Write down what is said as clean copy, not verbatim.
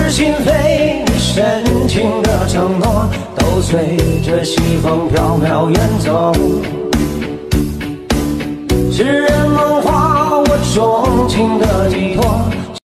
是心扉，深情的承诺都随着西风飘飘远走。诗人梦话，我说